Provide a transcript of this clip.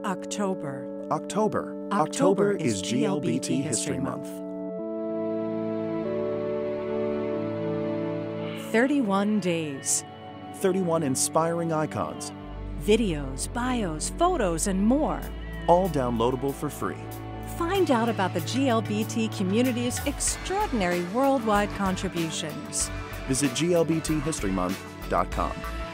October. October. October is GLBT History Month. 31 days. 31 inspiring icons, Videos, bios, photos, and more. all downloadable for free. Find out about the GLBT community's extraordinary worldwide contributions. Visit glbthistorymonth.com.